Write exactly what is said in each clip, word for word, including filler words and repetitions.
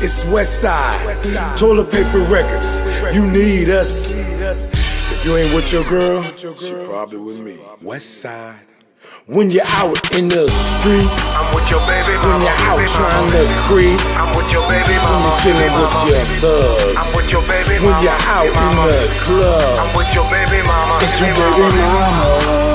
It's Westside, Toilet Paper Records. You need us. If you ain't with your girl, she probably with me. Westside. When you're out in the streets, I'm with your baby mama. when you're out trying to creep, I'm with your baby when mama. you're chilling with your thugs, I'm with your baby when mama. you're out in the club, I'm with your baby mama. it's your baby mama,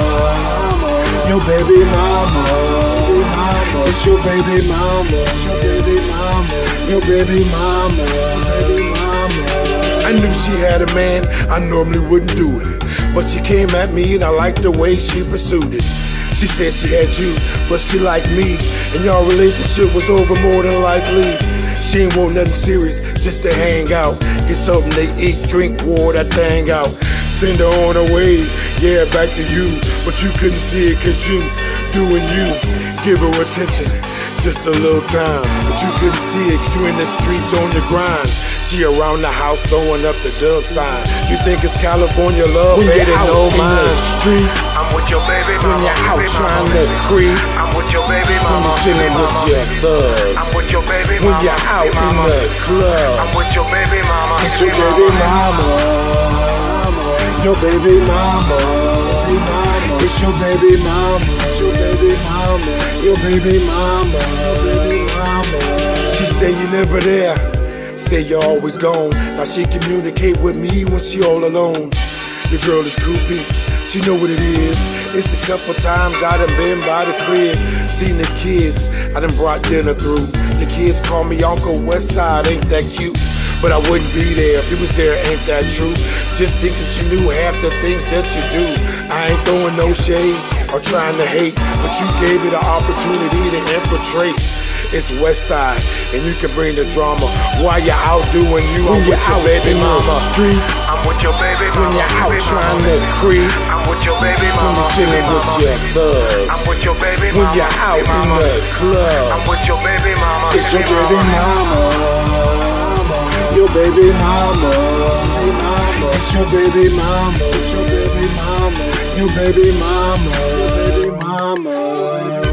your baby mama, it's your baby mama, your baby mama, your baby mama, baby mama. I knew she had a man, I normally wouldn't do it, but she came at me and I liked the way she pursued it. She said she had you, but she liked me, and your relationship was over more than likely. She ain't want nothing serious, just to hang out, get something to eat, drink, war that thing out. Send her on her way, yeah, back to you, but you couldn't see it cause you doing you. Give her attention, just a little time, but you couldn't see it cause you in the streets on the grind. She around the house throwing up the dub sign. You think it's California love, when baby, no mind. Streets, I'm with your baby mama. When you're out trying to creep, I'm with your baby mama. when you're chilling with your thugs, I'm with your baby mama. when you're out in the club, I'm with your baby mama. it's your baby mama, your baby mama, it's your baby mama, it's your baby mama, your baby mama, baby mama. She say you never there, say you're always gone. Now she communicate with me when she all alone. The girl is cool beats, she know what it is. It's a couple times I done been by the crib, seen the kids, I done brought dinner through. The kids call me Uncle Westside, ain't that cute? But I wouldn't be there if you was there, ain't that true? Just thinking she knew half the things that you do. I ain't throwing no shade or trying to hate, but you gave me the opportunity to infiltrate. It's Westside, and you can bring the drama while you're out doing you. I'm with your baby mama. Streets, I'm with your baby mama. when you're out trying to creep, I'm with your baby when mama. you're chilling with your thugs, I'm with your baby mama. when you're out in the club, I'm with your baby mama. it's your baby mama, your baby mama, it's your baby mama, it's your baby mama, your baby mama, your baby mama.